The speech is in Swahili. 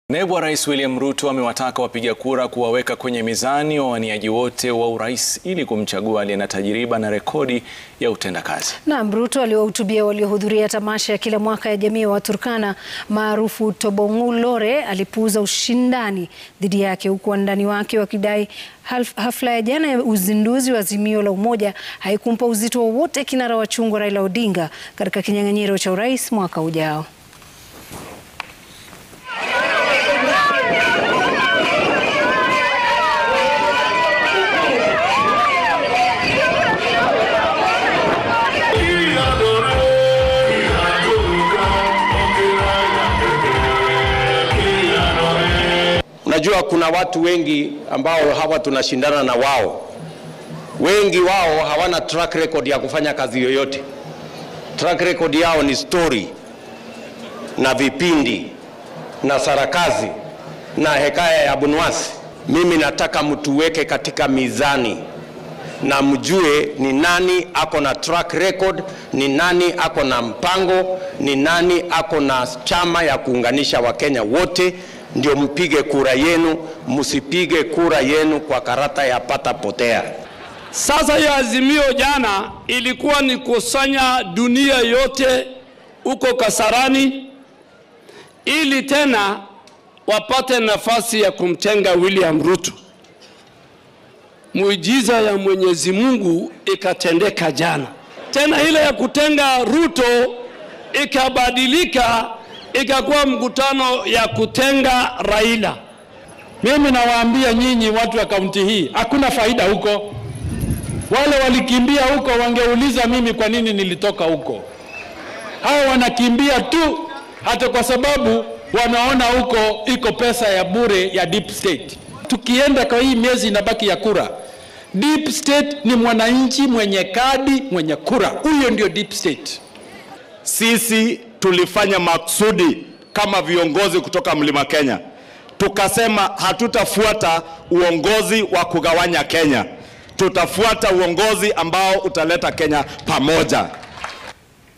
Naibu wa rais William Ruto amewataka wapiga kura kuwaweka kwenye mizani wawaniaji wote wa urais ili kumchagua aliye na tajriba na rekodi ya utendakazi. Naam, Ruto aliwahutubia waliohudhuria tamasha ya kila mwaka ya jamii wa Turkana maarufu Tobong'u Lore alipuuza ushindani dhidi yake, huku wandani wake wakidai hafla ya jana ya uzinduzi wa azimio la umoja haikumpa uzito wowote kinara wa chungwa Raila Odinga katika kinyang'anyiro cha urais mwaka ujao. Unajua kuna watu wengi ambao hawa tunashindana na wao. Wengi wao hawana track record ya kufanya kazi yoyote. Track record yao ni story na vipindi na sarakazi na hekaya ya bunwasi. Mimi nataka mtuweke katika mizani na mjue ni nani ako na track record, ni nani ako na mpango, ni nani ako na chama ya kuunganisha Wakenya wote. Ndio mpige kura yenu, msipige kura yenu kwa karata ya pata potea. Sasa hiyo azimio jana ilikuwa ni kusanya dunia yote uko Kasarani ili tena wapate nafasi ya kumtenga William Ruto. Muujiza ya Mwenyezi Mungu ikatendeka jana. Tena ile ya kutenga Ruto ikabadilika ikakuwa mkutano ya kutenga Raila. Mimi nawaambia nyinyi watu wa kaunti hii, hakuna faida huko. Wale walikimbia huko wangeuliza mimi kwa nini nilitoka huko. Hao wanakimbia tu hata kwa sababu wanaona huko iko pesa ya bure ya deep state. Tukienda kwa hii miezi inabaki ya kura, deep state ni mwananchi mwenye kadi mwenye kura. Huyo ndio deep state. Sisi tulifanya maksudi kama viongozi kutoka Mlima Kenya. Tukasema hatutafuata uongozi wa kugawanya Kenya. Tutafuata uongozi ambao utaleta Kenya pamoja.